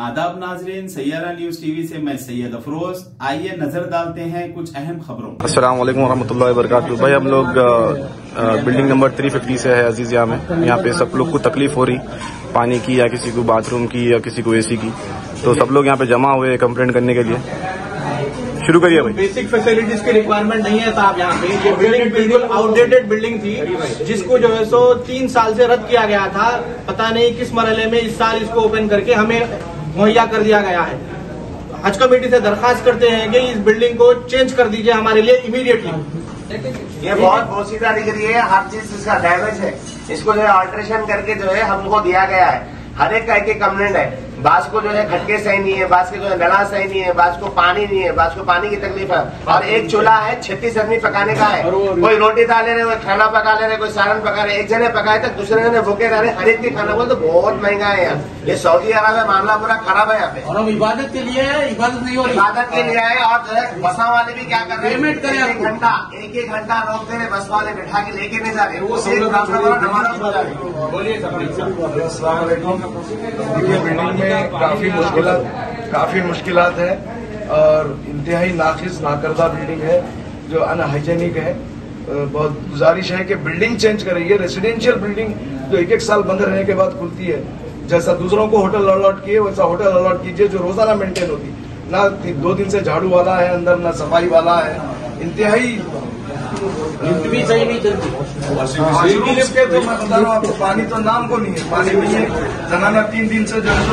आदाब नाजरीन, Saiyaara news TV से मैं सैयद अफरोज। आइए नजर डालते हैं कुछ अहम खबरों। अस्सलाम वालेकुम वरहमतुल्लाहि वबरकातुहू। भाई हम लोग बिल्डिंग नंबर 350 से है अजीजिया में। यहाँ पे सब लोग को तकलीफ हो रही पानी की, या किसी को बाथरूम की, या किसी को एसी की। तो सब लोग यहाँ पे जमा हुए कंप्लेंट करने के लिए। शुरू करिए भाई। बेसिक फैसिलिटीज की रिक्वायरमेंट नहीं है साहब यहाँ पे। ये बिल्डिंग बिल्कुल आउटडेटेड बिल्डिंग थी, जिसको जो है सो 3 साल से रद्द किया गया था। पता नहीं किस मरहले में इस साल इसको ओपन करके हमें मुहैया कर दिया गया है। हज कमेटी से दरखास्त करते हैं कि इस बिल्डिंग को चेंज कर दीजिए हमारे लिए इमीडिएटली। ये बहुत बोसीदा दिख रही है, हर चीज इसका डैमेज है। इसको जो है ऑल्ट्रेशन करके जो है हमको दिया गया है। हर एक का एक कंप्लेंट है। बास को जो है खटके सही नहीं है, बास के जो है नला सही नहीं है, बास को पानी नहीं है, बास को पानी की तकलीफ है। और एक चूल्हा है 36 आदमी पकाने का है। कोई रोटी डाले रहे, कोई खाना पका ले रहे, कोई सालन पका रहे। एक जने पकाए तक दूसरे जने भूखे रह रहे। हर एक की खाना बोल तो बहुत महंगा है यार। ये सऊदी अरब में मामला पूरा खराब है यहाँ पे। और हम इबादत के लिए है, इबादत नहीं हो रही। इबादत के लिए है। और जो है बसा वाले भी क्या कर रहे हैं, पेमेंट करें। एक घंटा रोक दे रहे, बस वाले बिठा के लेके नहीं जा रहे। वो बिल्डिंग में काफी मुश्किलात है और इंतहाई नाकिस नाकर्दा बिल्डिंग है जो अनहाइजेनिक है। बहुत गुजारिश है कि बिल्डिंग चेंज करें। ये रेसिडेंशियल बिल्डिंग जो एक साल बंद रहने के बाद खुलती है, जैसा दूसरों को होटल अलॉट किए वैसा होटल अलॉट कीजिए जो रोजाना मेंटेन होती। ना 2 दिन से झाड़ू वाला है अंदर, ना सफाई वाला है। इंतहाई भी सही नहीं चलती। के तो मैं बता रहा हूँ आपको, पानी तो नाम को नहीं है। पानी नहीं है, जनाना 3 दिन से जो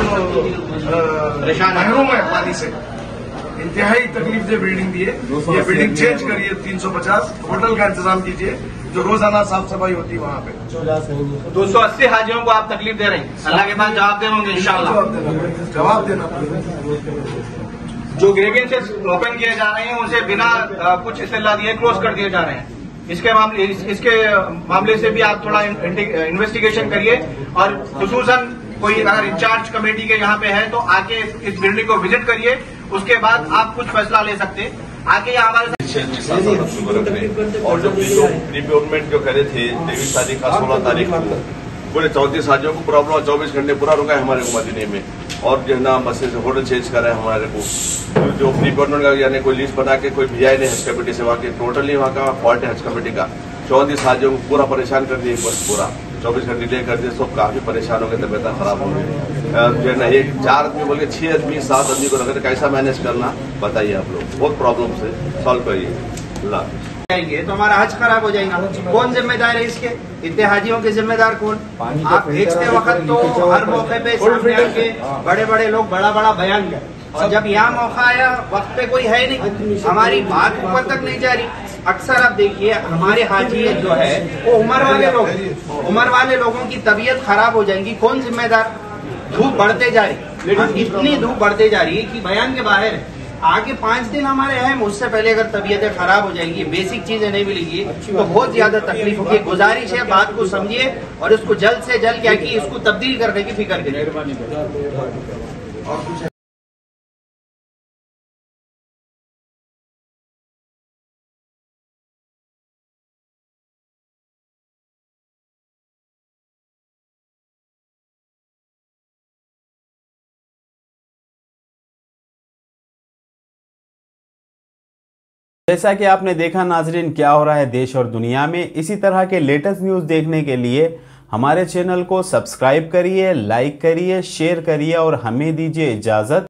है महरूम है पानी से। इंतहाई तकलीफ दे बिल्डिंग दी है। ये बिल्डिंग चेंज करिए। 350 होटल का इंतजाम कीजिए जो रोजाना साफ सफाई होती है वहाँ पे। 280 हाजियों को आप तकलीफ दे रहे हैं। अल्लाह के पास जवाब दे होंगे इंशाल्लाह। जवाब देना पड़ेगा। जो ग्रेवियंसेस ओपन किए जा रहे हैं उसे बिना कुछ इस्तेला दिए क्लोज कर दिए जा रहे हैं। इसके मामले से भी आप थोड़ा इन्वेस्टिगेशन करिए। और खुसूसन कोई अगर इंचार्ज कमेटी के यहाँ पे है तो आके इस बिल्डिंग को विजिट करिए। उसके बाद आप कुछ फैसला ले सकते हैं। आके यहाँ हमारे और जो प्रीपेमेंट जो करे थे 23 तारीख का 16 तारीख को पूरे 34 हाजियों को प्रॉब्लम 24 घंटे पूरा रुका है हमारे को मदीने में। और जो है ना बसें से होटल चेंज कर रहे हैं हमारे को। जो प्रीपेमेंट का यानी कोई लिस्ट बना के कोई भिजाई नहीं हज कमेटी से, वहाँ के टोटली वहाँ का फॉल्ट है हज कमेटी का। 34 हाजियों को पूरा परेशान कर दिए, बस पूरा 24 घंटे डिले कर दिए। सब काफी परेशान हो गए, तबियत खराब हो गई। जो है ना एक 4 आदमी बोल के 6 आदमी 7 आदमी को रखे, कैसा मैनेज करना बताइए आप लोग। बहुत प्रॉब्लम से सॉल्व करिए। जाएंगे तो हमारा हज खराब हो जाएगा। कौन जिम्मेदार है इसके? इतने हाजियों के जिम्मेदार कौन? आप भेजते वक्त तो हर मौके पे सामने आके बड़े बड़े लोग बड़ा बड़ा बयान कर, और जब यहाँ मौका आया वक्त पे कोई है नहीं, हमारी बात ऊपर तक नहीं जा रही। अक्सर आप देखिए हमारे हाजी जो है वो उम्र वाले लोगों की तबीयत खराब हो जाएगी। कौन जिम्मेदार? धूप बढ़ते जा रही, इतनी धूप बढ़ते जा रही है कि बयान के बाहर है। आगे 5 दिन हमारे हैं, उससे पहले अगर तबीयतें खराब हो जाएंगी, बेसिक चीजें नहीं मिलेंगी तो बहुत ज्यादा तकलीफ होगी। गुजारिश है बात को समझिए और इसको जल्द से जल्द क्या कि इसको तब्दील करने की फिक्र करिए। जैसा कि आपने देखा नाजरीन क्या हो रहा है देश और दुनिया में। इसी तरह के लेटेस्ट न्यूज़ देखने के लिए हमारे चैनल को सब्सक्राइब करिए, लाइक करिए, शेयर करिए और हमें दीजिए इजाज़त।